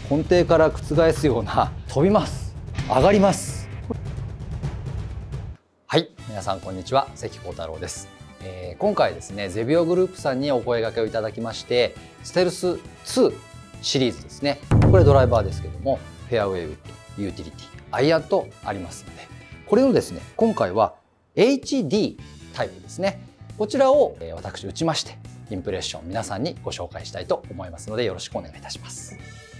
根底から覆すような飛びます、上がります。はい、皆さんこんにちは、関幸太郎です。今回ですね、ゼビオグループさんにお声掛けをいただきまして、ステルス2シリーズですね。これドライバーですけども、フェアウェイウッド、ユーティリティ、アイアンとありますので、これをですね、今回は HD タイプですね。こちらを私打ちまして、インプレッション皆さんにご紹介したいと思いますので、よろしくお願いいたします。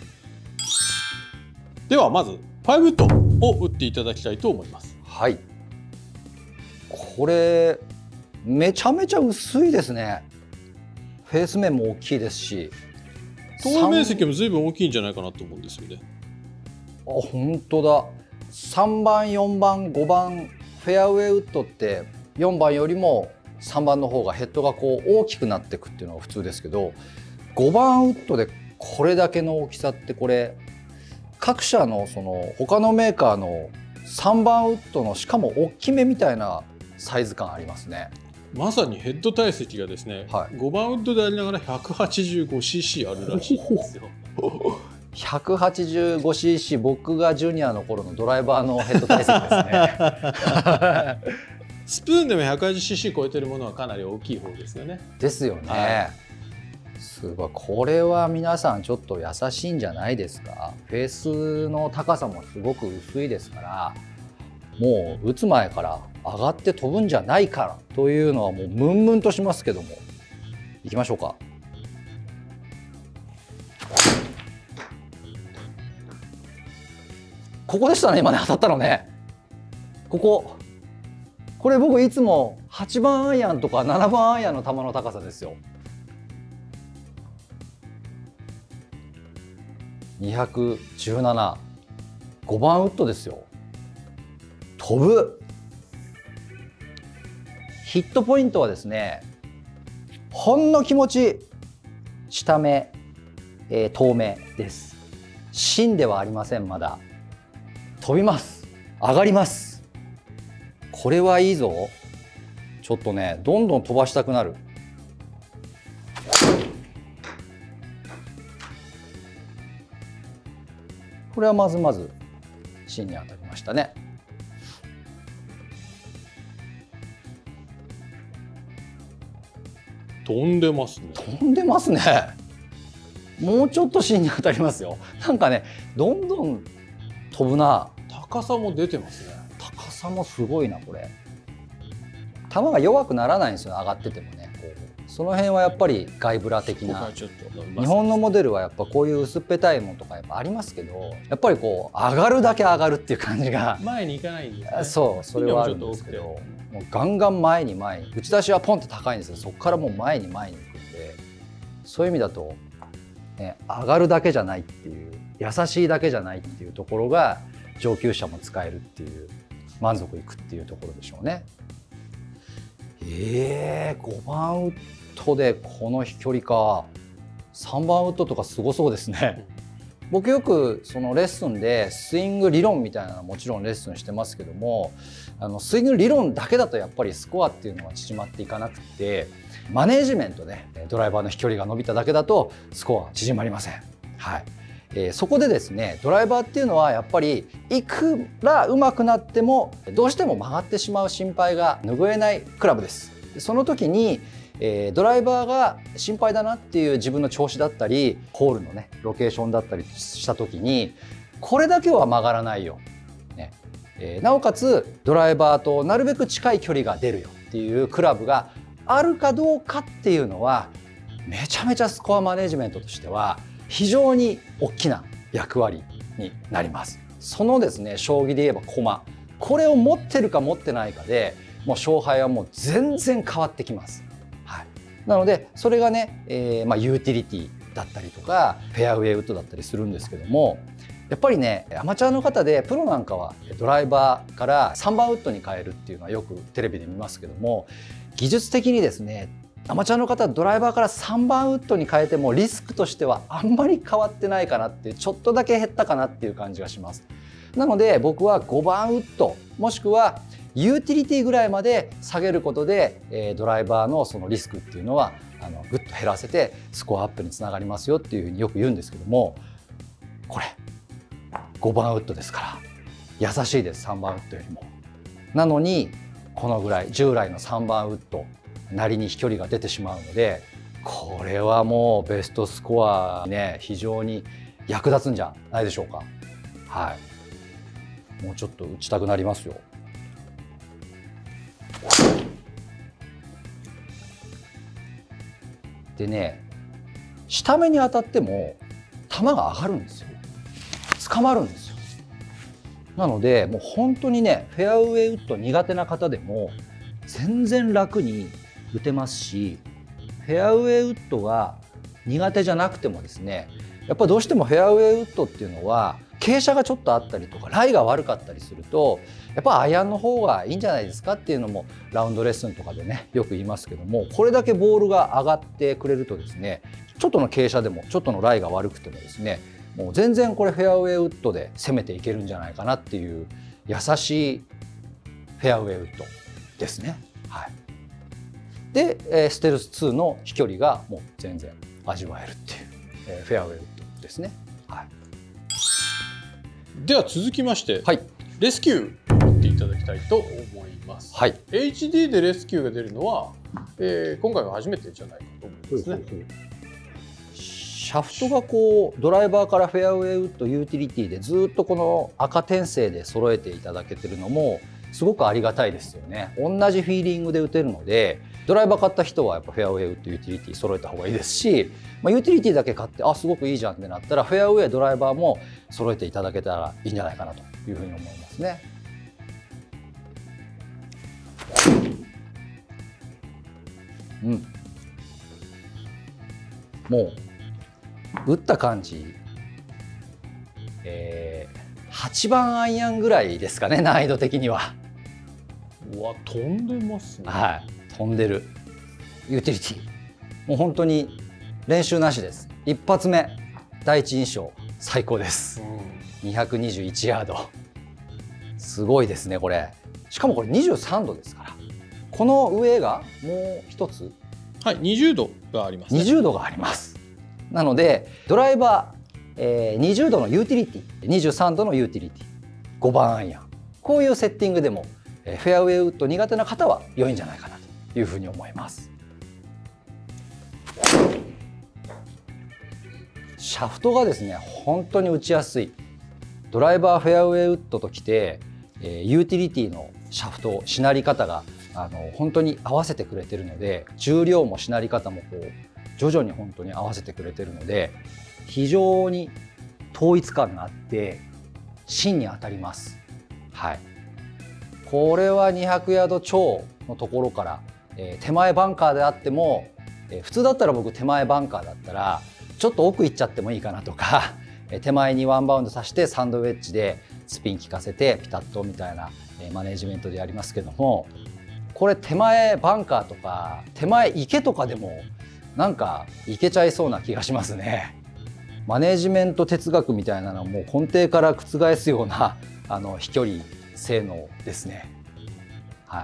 ではまず5ウッドを打っていただきたいと思います。 はい。これめちゃめちゃ薄いですね。フェース面も大きいですし、 投影面積も随分大きいんじゃないかなと思うんですよね。 あ、本当だ。3番、4番、5番フェアウェイウッドって4番よりも3番の方がヘッドがこう大きくなっていくっていうのが普通ですけど、5番ウッドでこれだけの大きさって、これ各社のその他のメーカーの3番ウッドのしかも大きめみたいなサイズ感ありますね。 まさにヘッド体積がですね、はい、5番ウッドでありながら 185cc あるらしいんですよ。 185cc、 僕がジュニアの頃のドライバーのヘッド体積ですね。 スプーンでも 180cc 超えてるものはかなり大きい方ですよね。 ですよね。はい、すごい。これは皆さんちょっと優しいんじゃないですか。フェースの高さもすごく薄いですから、もう打つ前から上がって飛ぶんじゃないからというのはもうムンムンとしますけども、いきましょうか。ここでしたね、今ね、当たったのね。これ僕いつも8番アイアンとか7番アイアンの球の高さですよ。217、5番ウッドですよ。飛ぶ。ヒットポイントはですね、ほんの気持ち下目、遠目です。芯ではありません。まだ飛びます、上がります。これはいいぞ。ちょっとね、どんどん飛ばしたくなる。これはまず芯に当たりましたね。 飛んでますね。 飛んでますね。もうちょっと芯に当たりますよ。なんかね、どんどん飛ぶな。 高さも出てますね。 高さもすごいな。これ球が弱くならないんですよ、上がっててもね。その辺はやっぱりガイブラ的な、日本のモデルはやっぱこういう薄っぺたいものとかやっぱありますけど、やっぱりこう上がるだけ上がるっていう感じが前に行かないんですね。 そう、それはあるんですけど、もうガンガン前に打ち出しはポンって高いんですけど、そこからもう前に行くんで、そういう意味だと、ね、上がるだけじゃないっていう、優しいだけじゃないっていうところが上級者も使えるっていう、満足いくっていうところでしょうね。5番ウッドでこの飛距離か。3番ウッドとかすごそうですね。僕よくそのレッスンでスイング理論みたいなのはもちろんレッスンしてますけども、スイング理論だけだとやっぱりスコアっていうのは縮まっていかなくて、マネージメントでドライバーの飛距離が伸びただけだとスコアは縮まりません。はい。そこでですね、ドライバーっていうのはやっぱりいくら上手くなってもどうしても曲がってしまう心配が拭えないクラブです。その時にドライバーが心配だなっていう自分の調子だったり、ホールのねロケーションだったりした時に、これだけは曲がらないよ、ね、なおかつドライバーとなるべく近い距離が出るよっていうクラブがあるかどうかっていうのは、めちゃめちゃスコアマネジメントとしては非常に大きな役割になります。そのですね、将棋で言えば駒、これを持ってるか持ってないかでもう勝敗はもう全然変わってきます。はい、なのでそれがね、ユーティリティだったりとかフェアウェイウッドだったりするんですけども、やっぱりね、アマチュアの方でプロなんかはドライバーから3番ウッドに変えるっていうのはよくテレビで見ますけども、技術的にですね、アマチュアの方はドライバーから3番ウッドに変えてもリスクとしてはあんまり変わってないかなっていう、ちょっとだけ減ったかなっていう感じがします。なので僕は5番ウッドもしくはユーティリティぐらいまで下げることで、ドライバーのそのリスクっていうのはぐっと減らせてスコアアップにつながりますよっていうふうによく言うんですけども、 これ5番ウッドですから優しいです、3番ウッドよりも。なのにこのぐらい従来の3番ウッドなりに飛距離が出てしまうので、これはもうベストスコアにね非常に役立つんじゃないでしょうか。はい、もうちょっと打ちたくなりますよ。でね、下目に当たっても球が上がるんですよ。捕まるんですよ。なのでもう本当にね、フェアウェイウッド苦手な方でも全然楽に打てますし、フェアウェイウッドが苦手じゃなくてもですね、やっぱどうしてもフェアウェイウッドっていうのは傾斜がちょっとあったりとかライが悪かったりすると、やっぱアイアンの方がいいんじゃないですかっていうのもラウンドレッスンとかでねよく言いますけども、これだけボールが上がってくれるとですね、ちょっとの傾斜でもちょっとのライが悪くてもですね、もう全然これフェアウェイウッドで攻めていけるんじゃないかなっていう優しいフェアウェイウッドですね。はい、でステルス2の飛距離がもう全然味わえるっていうフェアウェイウッドですね。はい、 では続きまして、 はい、レスキューを打っていただきたいと思います。 はい、 HD でレスキューが出るのは、今回が初めてじゃないかと思うんですね。 シャフトがこうドライバーからフェアウェイウッドユーティリティでずっとこの赤点星で揃えていただけてるのもすごくありがたいですよね。同じフィーリングで打てるので、ドライバー買った人はやっぱフェアウェイウッドユーティリティ揃えた方がいいですし、ユーティリティだけ買ってすごくいいじゃんってなったらフェアウェイドライバーも揃えていただけたらいいんじゃないかなというふうに思いますね。うん、もう打った感じ、8番アイアンぐらいですかね、難易度的には。 うわ、飛んでますね。 はい、飛んでる。ユーティリティもう本当に練習なしです。一発目第一印象最高です。221ヤード、すごいですねこれ。しかもこれ23度ですから、この上がもう一つ、 はい、20度がありますね。 20度があります。なのでドライバー、20度のユーティリティ、23度のユーティリティ、5番アイアン、こういうセッティングでもフェアウェイウッド苦手な方は良いんじゃないかなというふうに思います。シャフトがですね本当に打ちやすい。ドライバーフェアウェイウッドときて、ユーティリティのシャフトしなり方が本当に合わせてくれてるので、重量もしなり方もこう徐々に本当に合わせてくれてるので、非常に統一感があって芯に当たります。はい、これは200ヤード超のところから、手前バンカーであっても、普通だったら僕手前バンカーだったらちょっと奥行っちゃってもいいかなとか、手前にワンバウンドさせてサンドウェッジでスピン効かせてピタッとみたいなマネジメントでやりますけども、これ手前バンカーとか手前池とかでもなんかいけちゃいそうな気がしますね。マネジメント哲学みたいなのをもう根底から覆すような飛距離性能ですね。はい、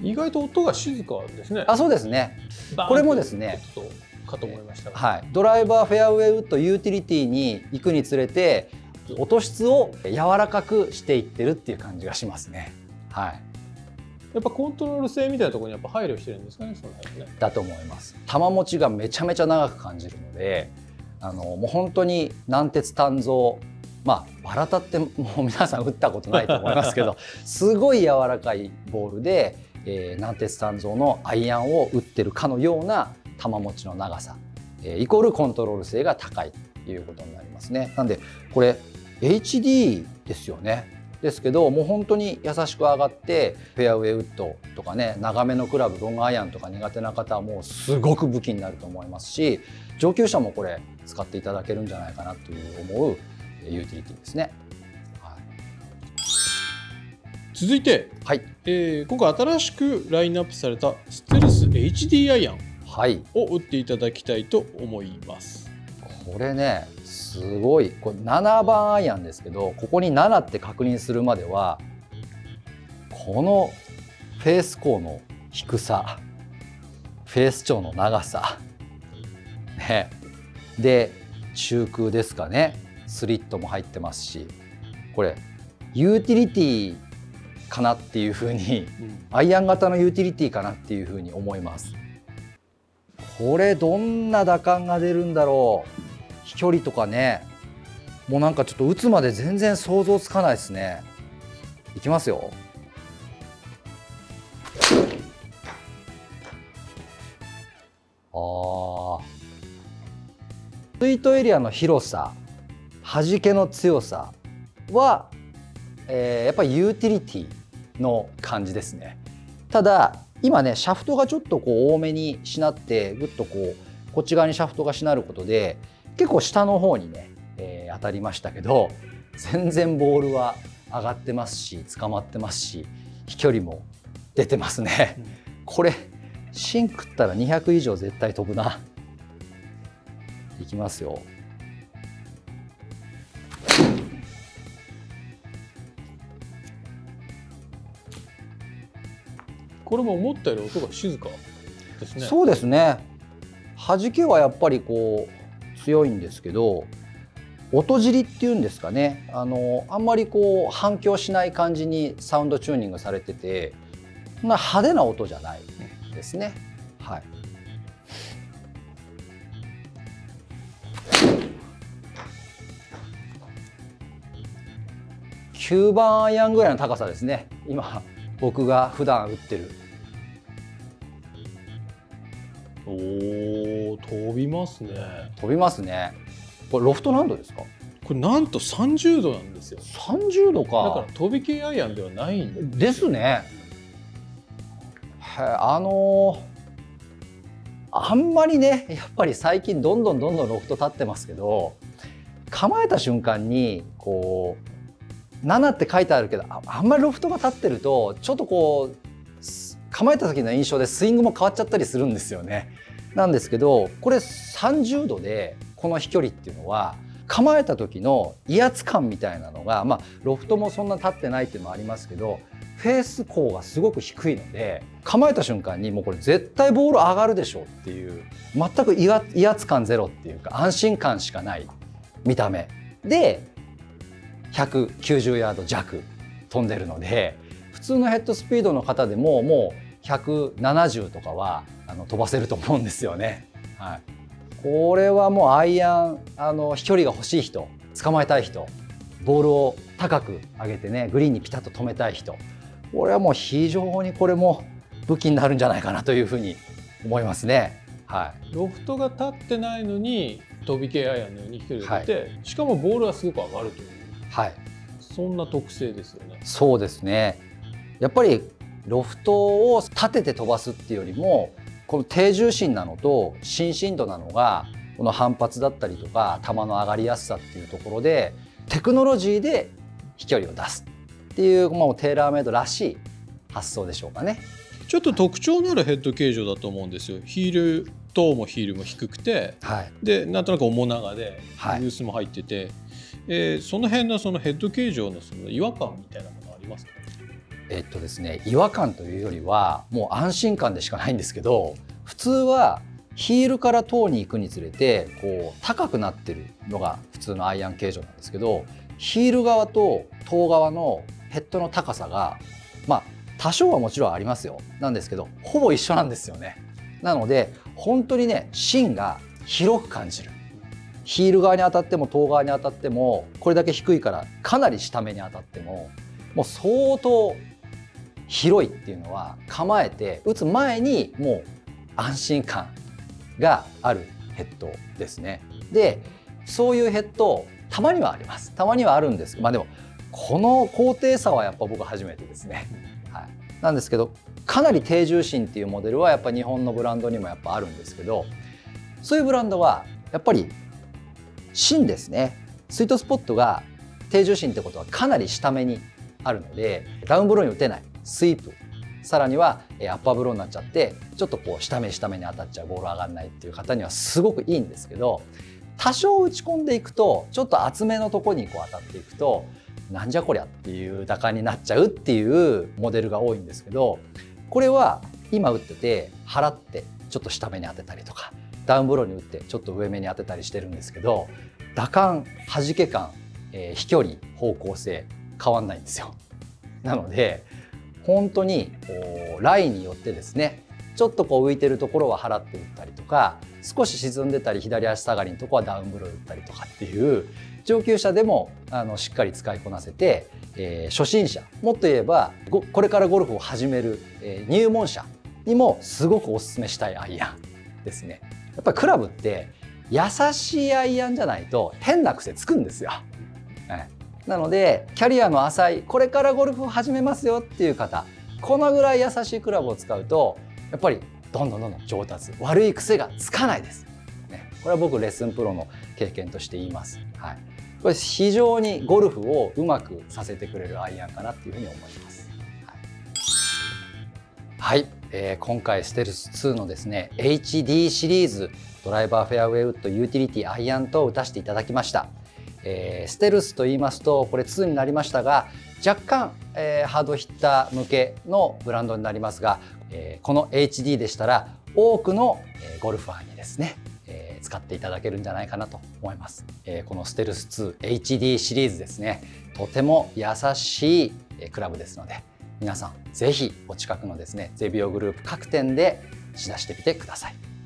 意外と音が静かですね。 そうですね。これもですね、 かと思いましたが、 はい、ドライバーフェアウェイウッドユーティリティに行くにつれて音質を柔らかくしていってるっていう感じがしますね。はい、 やっぱコントロール性みたいなところにやっぱ配慮してるんですかね、その辺ね。 だと思います。球持ちがめちゃめちゃ長く感じるので、もう本当に軟鉄鍛造、バラタってもう皆さん打ったことないと思いますけどすごい柔らかいボールで、軟鉄鍛造のアイアンを打ってるかのような球持ちの長さ、イコールコントロール性が高いということになりますね。なんでこれ HD ですよね。ですけどもう本当に優しく上がって、フェアウェイウッドとかね、長めのクラブロングアイアンとか苦手な方はもうすごく武器になると思いますし、上級者もこれ使っていただけるんじゃないかなという思うユーティリティですね。はい、 続いて、 はい、 今回新しくラインナップされたステルス HD アイアンを打っていただきたいと思います。 これねすごい、これ7番アイアンですけど、ここに7って確認するまではこのフェース高の低さ、フェース長の長さ、ね、で中空ですかね、 スリットも入ってますし、これユーティリティかなっていうふうに、アイアン型のユーティリティかなっていうふうに思います。これどんな打感が出るんだろう。飛距離とかね、もうなんかちょっと打つまで全然想像つかないですね。いきますよ。スイートエリアの広さ、弾けの強さは、やっぱりユーティリティの感じですね。ただ今ね、シャフトがちょっとこう多めにしなって、ぐっとこっち側にシャフトがしなることで結構下の方にね、当たりましたけど、全然ボールは上がってますし、捕まってますし、飛距離も出てますね。これ芯食ったら200以上絶対飛ぶな。いきますよ。 これも思ったより音が静かですね。 そうですね。弾けはやっぱりこう強いんですけど、音尻っていうんですかね、あんまりこう反響しない感じにサウンドチューニングされてて、そんな派手な音じゃないですね。はい。9番アイアンぐらいの高さですね。今僕が普段打ってる。 おお、飛びますね。 飛びますね。これロフト何度ですか？ これなんと30度なんですよ。 30度か。 だから飛び系アイアンではないんですね。あんまりね、やっぱり最近どんどんロフト立ってますけど、構えた瞬間にこう7って書いてあるけど、あんまりロフトが立ってるとちょっとこう構えた時の印象でスイングも変わっちゃったりするんですよね。なんですけど、これ30度でこの飛距離っていうのは、構えた時の威圧感みたいなのが、ロフトもそんな立ってないっていうのもありますけど、フェース高がすごく低いので、構えた瞬間にもうこれ絶対ボール上がるでしょっていう、全く威圧感ゼロっていうか安心感しかない見た目で190ヤード弱飛んでるので、普通のヘッドスピードの方でももう170とかは飛ばせると思うんですよね。はい、これはもうアイアン飛距離が欲しい人、捕まえたい人、ボールを高く上げてねグリーンにピタッと止めたい人、これはもう非常にこれも武器になるんじゃないかなというふうに思いますね。はい、 ロフトが立ってないのに飛び系アイアンのように飛距離が出て、はい、しかもボールがすごく上がるという、 はい、 そんな特性ですよね。 そうですね。やっぱりロフトを立てて飛ばすっていうよりも、この低重心なのと伸身度なのが、この反発だったりとか球の上がりやすさっていうところでテクノロジーで飛距離を出すっていう、もうテーラーメイドらしい発想でしょうかね。 ちょっと特徴のあるヘッド形状だと思うんですよ。ヒールともヒールも低くて、はい、でなんとなく重長でルースも入ってて、その辺のそのヘッド形状のその違和感みたいなものありますか？ ですね、違和感というよりはもう安心感でしかないんですけど、普通はヒールからトーに行くにつれてこう高くなってるのが普通のアイアン形状なんですけど、ヒール側とトー側のヘッドの高さが多少はもちろんありますよ。なんですけどほぼ一緒なんですよね。なので本当にね、芯が広く感じる。ヒール側に当たってもトー側に当たっても、これだけ低いからかなり下目に当たってももう相当広いっていうのは、構えて打つ前にもう安心感があるヘッドですね。でそういうヘッドたまにはあります。たまにはあるんですけど、でもこの高低差はやっぱ僕初めてですね。はい、なんですけど、かなり低重心っていうモデルはやっぱ日本のブランドにもやっぱあるんですけど、そういうブランドはやっぱり芯ですね。スイートスポットが低重心ってことはかなり下目にあるので、ダウンブローに打てないスイープ、さらにはアッパーブローになっちゃってちょっとこう下目に当たっちゃう、ボール上がんないっていう方にはすごくいいんですけど、多少打ち込んでいくとちょっと厚めのとこにこう当たっていくと、なんじゃこりゃっていう打感になっちゃうっていうモデルが多いんですけど、これは今打ってて払ってちょっと下目に当てたりとか、ダウンブローに打ってちょっと上目に当てたりしてるんですけど、 打感、弾け感、飛距離、方向性変わんないんですよ。なので本当にラインによってですね、ちょっとこう浮いてるところは払って打ったりとか、少し沈んでたり左足下がりのところはダウンブロー打ったりとかっていう、上級者でもしっかり使いこなせて、初心者、もっと言えばこれからゴルフを始める、入門者にもすごくおすすめしたいアイアンですね。やっぱりクラブって優しいアイアンじゃないと変な癖つくんですよ。なのでキャリアの浅い、これからゴルフを始めますよっていう方、このぐらい優しいクラブを使うとやっぱりどんどん上達、悪い癖がつかないです。これは僕レッスンプロの経験として言います。これ非常にゴルフをうまくさせてくれるアイアンかなっていうふうに思います。はい、今回ステルス2のですね HD シリーズドライバーフェアウェイウッドユーティリティアイアンと打たせていただきました。ステルスと言いますとこれ2になりましたが、若干、ハードヒッター向けのブランドになりますが、この HD でしたら多くのゴルファーにですね、使っていただけるんじゃないかなと思います。このステルス 2HD シリーズですね、とても優しいクラブですので、皆さんぜひお近くのですねゼビオグループ各店で試出してみてください。